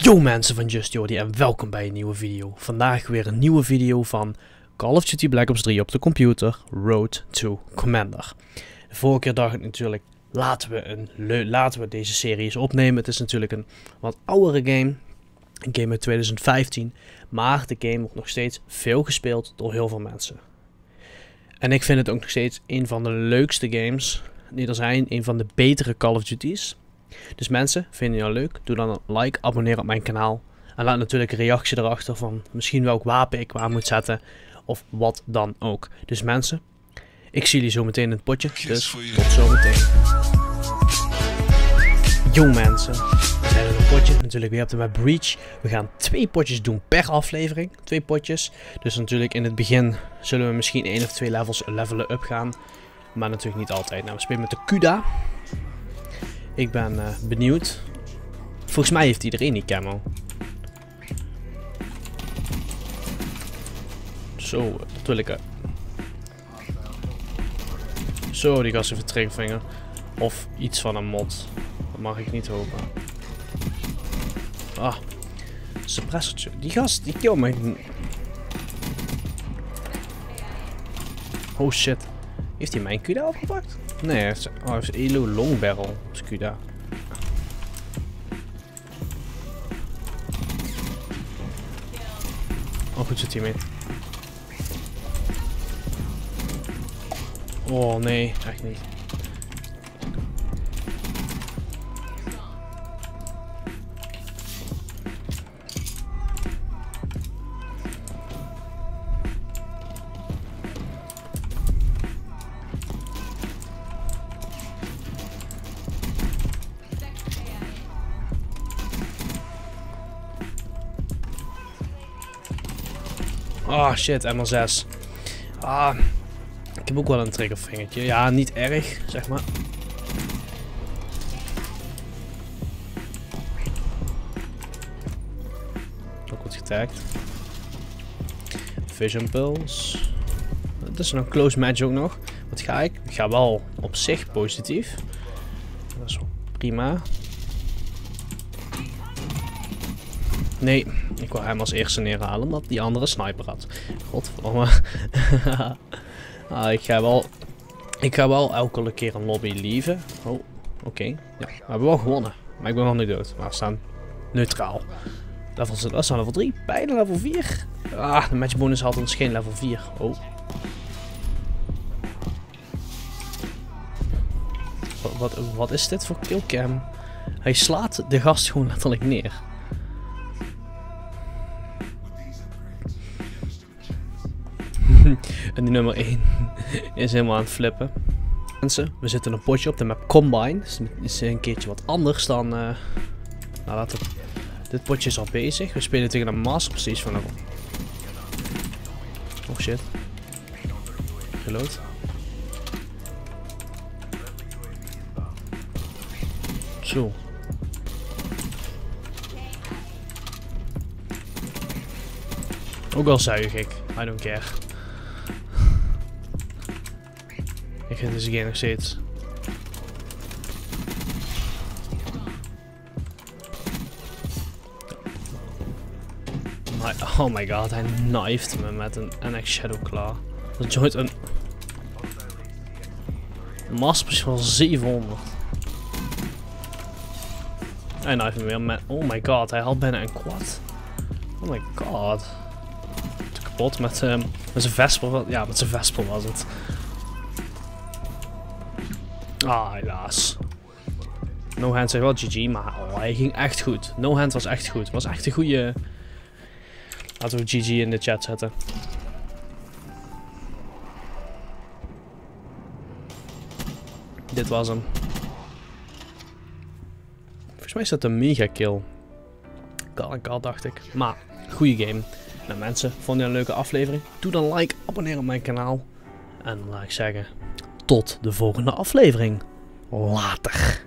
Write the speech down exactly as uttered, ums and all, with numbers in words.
Yo mensen van Just Jordy en welkom bij een nieuwe video. Vandaag weer een nieuwe video van Call of Duty Black Ops drie op de computer, Road to Commander. De vorige keer dacht ik natuurlijk, laten we, een laten we deze serie eens opnemen. Het is natuurlijk een wat oudere game, een game uit twintig vijftien, maar de game wordt nog steeds veel gespeeld door heel veel mensen. En ik vind het ook nog steeds een van de leukste games die er zijn, een van de betere Call of Duty's. Dus mensen, vinden jullie leuk? Doe dan een like, abonneer op mijn kanaal. En laat natuurlijk een reactie erachter van misschien welk wapen ik waar moet zetten. Of wat dan ook. Dus mensen, ik zie jullie zo meteen in het potje. Dus tot zometeen. Yo mensen, we zijn in een potje. Natuurlijk weer op de map Breach. We gaan twee potjes doen per aflevering. Twee potjes. Dus natuurlijk in het begin zullen we misschien één of twee levels levelen up gaan. Maar natuurlijk niet altijd. Nou, we spelen met de Kuda. Ik ben uh, benieuwd. Volgens mij heeft iedereen die camo. Zo, dat wil ik. Uh. Zo, die gast heeft een triggervinger. Of iets van een mod. Dat mag ik niet hopen. Ah, suppressortje. Die gast, die kill me. Oh shit. Heeft hij mijn Kuda opgepakt? Nee, hij heeft, oh, hij heeft Elo Long Barrel op zijn Kuda. Oh, goed zo teammate. Oh nee, echt niet. Oh shit, M L zes. Ah, ik heb ook wel een triggervingertje. Ja, niet erg, zeg maar. Ook goed getagd. Vision Pulse. Dat is een close match ook nog. Wat ga ik? Ik ga wel op zich positief. Dat is wel prima. Nee, ik wil hem als eerste neerhalen omdat die andere sniper had. Godverdomme. ah, ik ga wel. Ik ga wel elke keer een lobby lieven. Oh, oké. Okay. Ja, we hebben wel gewonnen. Maar ik ben nog niet dood. Maar we staan neutraal. Level, dat staan level drie. Bijna level vier. Ah, de matchbonus had ons geen level vier. Oh. Wat, wat, wat is dit voor killcam? Hij slaat de gast gewoon letterlijk neer. En die nummer één is helemaal aan het flippen. Mensen, we zitten een potje op de map Combine. Dus het is een keertje wat anders dan... Uh... Nou, laten we... Dit potje is al bezig. We spelen tegen een Master precies van een... Oh shit. Gelood. Zo. Ook al zuig ik. I don't care. Ik vind deze game nog steeds. My, oh my god, hij knifed me met een N X Shadow Claw. Dat joint een... Master is wel zevenhonderd. Hij knifed me weer met... Oh my god, hij had bijna een quad. Oh my god. Kapot met, um, met zijn Vesper. Ja, met zijn Vesper was het. Ah, helaas. No Hand zei wel G G, maar oh, hij ging echt goed. No Hand was echt goed. Was echt een goede. Laten we G G in de chat zetten. Dit was hem. Volgens mij is dat een mega kill. Kan ik al, dacht ik. Maar, goede game. Nou mensen, vond je een leuke aflevering? Doe dan like, abonneer op mijn kanaal. En laat ik zeggen, tot de volgende aflevering. Later.